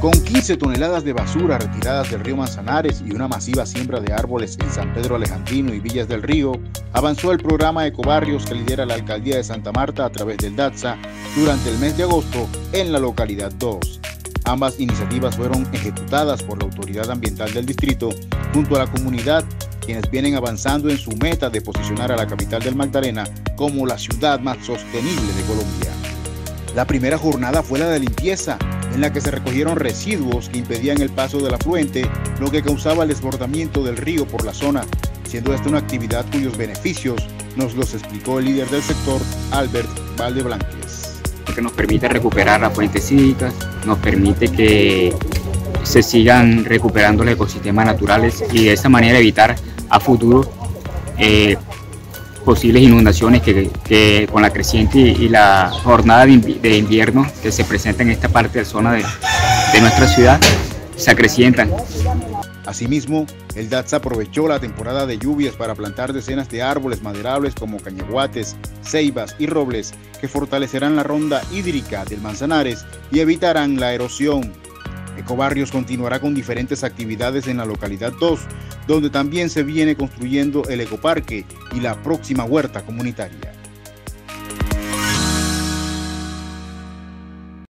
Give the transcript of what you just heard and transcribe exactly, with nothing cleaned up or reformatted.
Con quince toneladas de basura retiradas del río Manzanares y una masiva siembra de árboles en San Pedro Alejandrino y Villas del Río, avanzó el programa Ecobarrios que lidera la Alcaldía de Santa Marta a través del DATSA durante el mes de agosto en la localidad dos. Ambas iniciativas fueron ejecutadas por la Autoridad Ambiental del Distrito junto a la comunidad, quienes vienen avanzando en su meta de posicionar a la capital del Magdalena como la ciudad más sostenible de Colombia. La primera jornada fue la de limpieza, en la que se recogieron residuos que impedían el paso del afluente, lo que causaba el desbordamiento del río por la zona, siendo esta una actividad cuyos beneficios nos los explicó el líder del sector, Albert Valdeblanques. Que nos permite recuperar las fuentes hídricas, nos permite que se sigan recuperando los ecosistemas naturales y de esta manera evitar a futuro eh, posibles inundaciones que, que con la creciente y la jornada de invierno que se presenta en esta parte de la zona de, de nuestra ciudad se acrecientan. Asimismo, el DATSA aprovechó la temporada de lluvias para plantar decenas de árboles maderables como cañaguates, ceibas y robles que fortalecerán la ronda hídrica del Manzanares y evitarán la erosión. Ecobarrios continuará con diferentes actividades en la localidad dos, donde también se viene construyendo el ecoparque y la próxima huerta comunitaria.